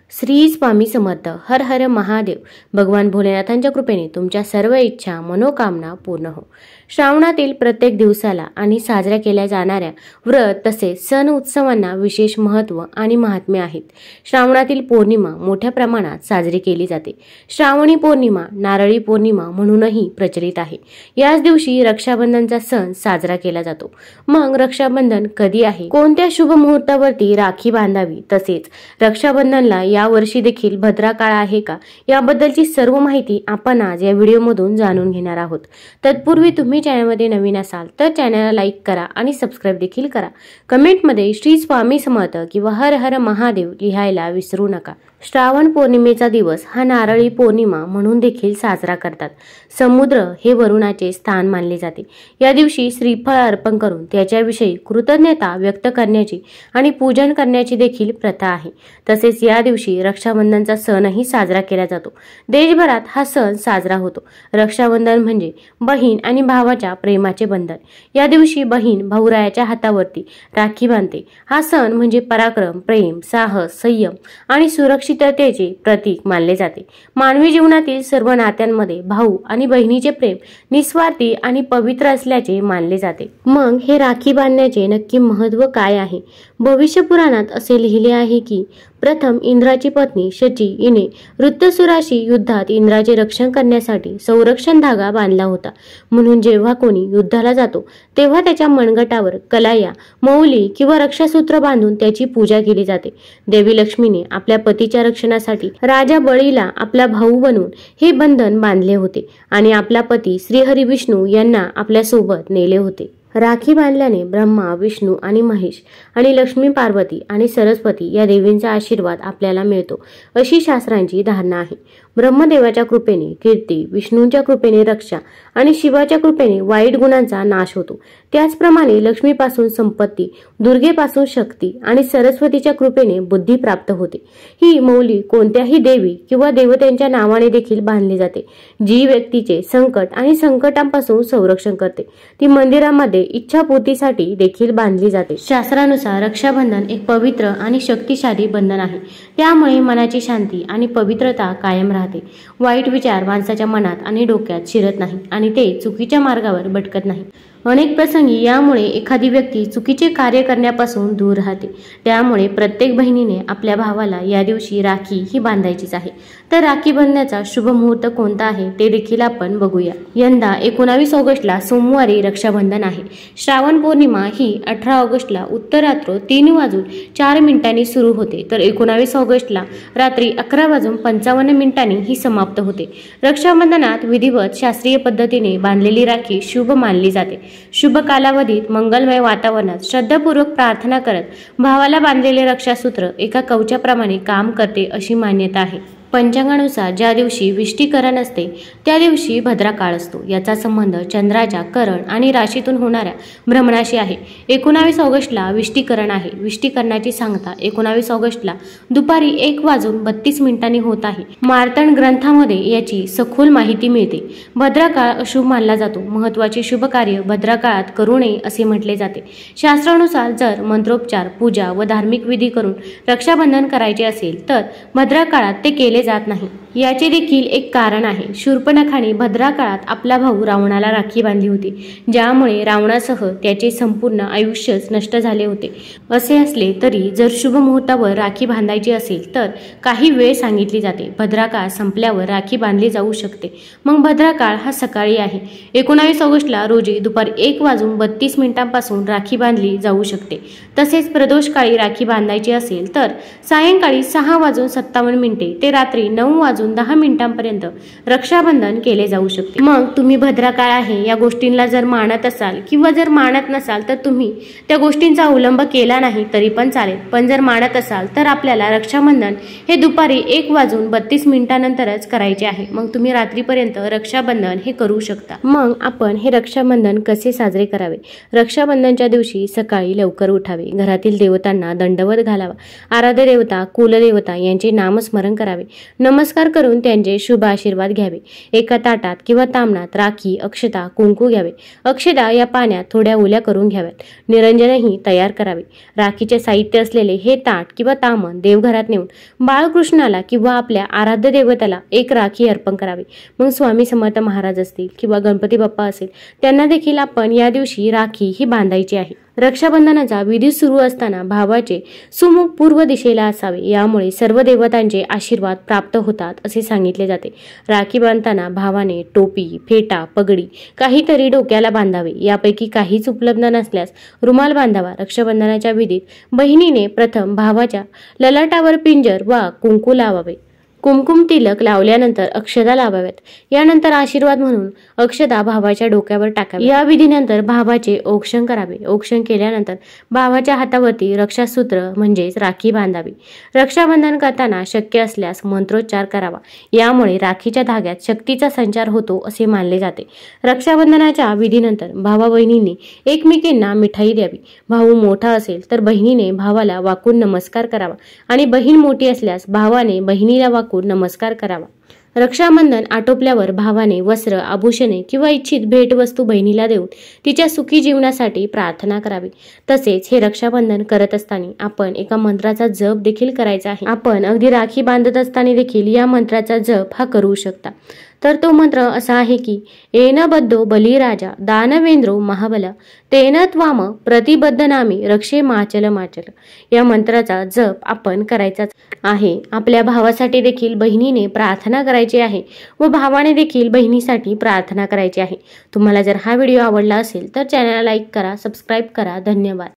श्री स्वामी समर्थ. हर हर महादेव. भगवान भोलेनाथांच्या कृपेने तुमच्या सर्व इच्छा मनोकामना पूर्ण हो. श्रावणातील प्रत्येक दिवसाला आणि साजऱ्या केल्या जाणाऱ्या व्रत तसेच सण उत्सवांना विशेष महत्त्व आणि महात्म्य आहेत. श्रावणातील पौर्णिमा मोठ्या प्रमाणात साजरी केली जाते. श्रावणी पौर्णिमा नारळी पौर्णिमा म्हणूनही प्रचलित आहे. याच दिवशी रक्षाबंधनचा सण साजरा केला जातो. मग रक्षाबंधन कधी आहे, कोणत्या शुभ मुहूर्तावरती राखी बांधावी, तसेच रक्षाबंधनला या वर्षी देखील भद्रा काळ आहे का, याबद्दलची सर्व माहिती आपण आज या व्हिडिओमधून जाणून घेणार आहोत. तत्पूर्वी तुम्ही चॅनलमध्ये नवीन असाल तर चॅनलला लाईक करा आणि सबस्क्राईब देखील करा. कमेंटमध्ये श्री स्वामी समर्थ किंवा हर हर महादेव लिहायला विसरू नका. श्रावण पौर्णिमेचा दिवस हा नारळी पौर्णिमा म्हणून देखील साजरा करतात. समुद्र हे वरुणाचे स्थान मानले जाते. या दिवशी श्रीफळ अर्पण करून त्याच्याविषयी कृतज्ञता व्यक्त करण्याची आणि पूजन करण्याची देखील प्रथा आहे. तसेच या दिवशी रक्षाबंधनचा सणही साजरा केला जातो. देशभरात हा सण साजरा होतो. रक्षाबंधन म्हणजे बहीण आणि भावाच्या प्रेमाचे बंधन. या दिवशी बहीण भाऊरायाच्या हातावरती राखी बांधते. हा सण म्हणजे पराक्रम, प्रेम, साहस, संयम आणि सुरक्षिततेचे प्रतीक मानले जाते. मानवी जीवनातील सर्व नात्यांमध्ये भाऊ आणि बहिणीचे प्रेम निस्वार्थी आणि पवित्र असल्याचे मानले जाते. मग हे राखी बांधण्याचे नक्की महत्त्व काय आहे? भविष्य पुराणात असे लिहिले आहे की प्रथम इंद्राची पत्नी शची हिने वृत्तसुराशी युद्धात इंद्राचे रक्षण करण्यासाठी संरक्षण धागा बांधला होता. म्हणून जेव्हा कोणी युद्धाला जातो तेव्हा त्याच्या मनगटावर कलाया, मौली किंवा रक्षासूत्र बांधून त्याची पूजा केली जाते. देवी लक्ष्मीने आपल्या पतीच्या रक्षणासाठी राजा बळीला आपला भाऊ बनवून हे बंधन बांधले होते आणि आपला पती श्रीहरी विष्णू यांना आपल्या सोबत नेले होते. राखी बांधल्याने ब्रह्मा, विष्णू आणि महेश आणि लक्ष्मी, पार्वती आणि सरस्वती या देवींचा आशीर्वाद आपल्याला मिळतो अशी शास्त्रांची धारणा आहे. ब्रह्मदेवाच्या कृपेने कीर्ती, विष्णूंच्या कृपेने रक्षा आणि शिवाच्या कृपेने वाईट गुणांचा नाश होतो. त्याचप्रमाणे लक्ष्मीपासून संपत्ती, दुर्गेपासून शक्ती आणि सरस्वतीच्या कृपेने बुद्धी प्राप्त होते. ही मौली कोणत्याही देवी किंवा देवतेच्या नावाने देखील बांधली जाते, जी व्यक्तीचे संकट आणि संकटांपासून संरक्षण करते. ती मंदिरामध्ये इच्छापूर्तीसाठी देखील बांधली जाते. शास्त्रानुसार रक्षाबंधन एक पवित्र आणि शक्तिशाली बंधन आहे. त्यामुळे मनाची शांती आणि पवित्रता कायम राहते. वाईट विचार माणसाच्या मनात आणि डोक्यात शिरत नाही आणि ते चुकीच्या मार्गावर भटकत नाही. अनेक प्रसंगी यामुळे एखादी व्यक्ती चुकीचे कार्य करण्यापासून दूर राहते. त्यामुळे प्रत्येक बहिणीने आपल्या भावाला या दिवशी राखी ही बांधायचीच आहे. तर राखी बांधण्याचा शुभ मुहूर्त कोणता आहे ते देखील आपण बघूया. यंदा 19 ऑगस्टला सोमवारी रक्षाबंधन आहे. श्रावण पौर्णिमा ही 18 ऑगस्टला उत्तरात्र 3:04 सुरू होते, तर 19 ऑगस्टला रात्री 11:55 ही समाप्त होते. रक्षाबंधनात विधिवत शास्त्रीय पद्धतीने बांधलेली राखी शुभ मानली जाते. शुभ कालावधीत मंगलमय वातावरणात श्रद्धापूर्वक प्रार्थना करत भावाला बांधलेले रक्षासूत्र एका कवचाप्रमाणे काम करते अशी मान्यता आहे. पंचांगानुसार ज्या दिवशी विष्टीकरण असते त्या दिवशी भद्रा काळ असतो. याचा संबंध चंद्राच्या करण आणि राशीतून होणाऱ्या भ्रमणाशी आहे. 19 ऑगस्टला विष्टीकरण आहे. विष्टीकरणाची सांगता 19 ऑगस्टला दुपारी 1:32 होत आहे. मार्तंड ग्रंथामध्ये याची सखोल माहिती मिळते. भद्रा काळ अशुभ मानला जातो. महत्त्वाचे शुभ कार्य भद्रा काळात करू नये असे म्हटले जाते. शास्त्रानुसार जर मंत्रोपचार, पूजा व धार्मिक विधी करून रक्षाबंधन करायचे असेल तर भद्रा काळात ते केले जात नाही. याचे देखील एक कारण आहे. शूर्पणखाने भद्रा काळात आपला भाऊ रावणाला राखी बांधली होती, ज्यामुळे रावणासह त्याचे संपूर्ण आयुष्यच नष्ट झाले होते. असे असले तरी जर शुभ मुहूर्तावर राखी बांधायची असेल तर काही वेळ सांगितली जाते. भद्रा काळ संपल्यावर राखी बांधली जाऊ शकते. मग भद्रा काळ हा सकाळी आहे. 19 ऑगस्टला रोजी दुपारी 1:32 राखी बांधली जाऊ शकते. तसेच प्रदोष काळी राखी बांधायची असेल तर सायंकाळी 6:57 ते रात्री 9:10 रक्षाबंधन केले जाऊ शकते. मग तुम्ही भद्रा काळ आहे या गोष्टींना जर मानत असाल किंवा जर मानत नसाल तर तुम्ही त्या गोष्टींचा अवलंब केला नाही तरी पण चालेल. पण जर मानत असाल तर आपल्याला रक्षाबंधन हे दुपारी 1:32 करायचे आहे. मग तुम्ही रात्रीपर्यंत रक्षाबंधन हे करू शकता. मग आपण हे रक्षाबंधन कसे साजरे करावे? रक्षाबंधनच्या दिवशी सकाळी लवकर उठावे. घरातील देवतांना दंडवत घालावा. आराध्य देवता, कुलदेवता यांचे नामस्मरण करावे. नमस्कार नमस्कार करून त्यांचे शुभ आशीर्वाद घ्यावे। एका ताटात किंवा ताम्हणात राखी, अक्षता, कुंकू घ्यावे। अक्षता या पाण्यात थोड्या ओल्या करून घ्याव्यात। निरंजनही तयार करावे। राखीचे साहित्य असलेले हे ताट किंवा ताम्हण देवघरात नेऊन बाळकृष्णाला किंवा आपल्या आराध्य देवताला एक राखी अर्पण करावी। मग स्वामी समर्थ महाराज असतील किंवा गणपती बाप्पा असेल त्यांना देखील आपण या दिवशी राखी ही बांधायची आहे। रक्षाबंधनाचा विधी सुरू असताना भावाचे सुमुख पूर्व दिशेला असावे, यामुळे सर्व देवतांचे आशीर्वाद प्राप्त होतात असे सांगितले जाते। राखी बांधताना भावाने टोपी, फेटा, पगडी काहीतरी डोक्याला बांधावे। यापैकी काहीच उपलब्ध नसल्यास रुमाल बांधावा। रक्षाबंधनाच्या विधीत बहिणीने प्रथम भावाच्या ललाटावर पिंजर वा कुंकू लावावे। कुमकुम तिलक लावल्यानंतर अक्षता लावाव्यात। यानंतर आशीर्वाद म्हणून अक्षता भावाच्या डोक्यावर टाकावी। या विधीनंतर भावाचे औक्षण करावे। औक्षण केल्यानंतर भावाच्या हातावरती रक्षासूत्र म्हणजेच राखी बांधावी। रक्षाबंधन करताना शक्य असल्यास मंत्रोच्चार करावा, यामुळे राखीच्या धाग्यात शक्तीचा संचार होतो असे मानले जाते। रक्षाबंधनाच्या विधीनंतर भावा बहिणींनी एकमेकींना मिठाई द्यावी। भाऊ मोठा असेल तर बहिणीने भावाला वाकून नमस्कार करावा आणि बहीण मोठी असल्यास भावाने बहिणीला वाकून नमस्कार करावा। रक्षाबंधन आटोपल्यावर भावाने वस्त्र, आभूषणे किंवा इच्छित भेटवस्तू बहिणीला देऊन तिच्या सुखी जीवनासाठी प्रार्थना करावी। तसेच हे रक्षाबंधन करत असताना आपण एका मंत्राचा जप देखील करायचा आहे। आपण अगदी राखी बांधत असताना देखील या मंत्राचा जप हा करू शकता। तर तो मंत्र असा आहे की येन बद्धो बलिराजा दानवेंद्रो महाबल तेन त्वाम प्रतिबद्धनामी रक्षे माचल माचल। या मंत्राचा जप आपण करायचाच आहे। आपल्या भावासाठी देखील बहिणीने प्रार्थना करायची आहे व भावाने देखील बहिणीसाठी प्रार्थना करायची आहे। तुम्हाला जर हा व्हिडिओ आवडला असेल तर चॅनलला लाईक करा, सबस्क्राईब करा। धन्यवाद।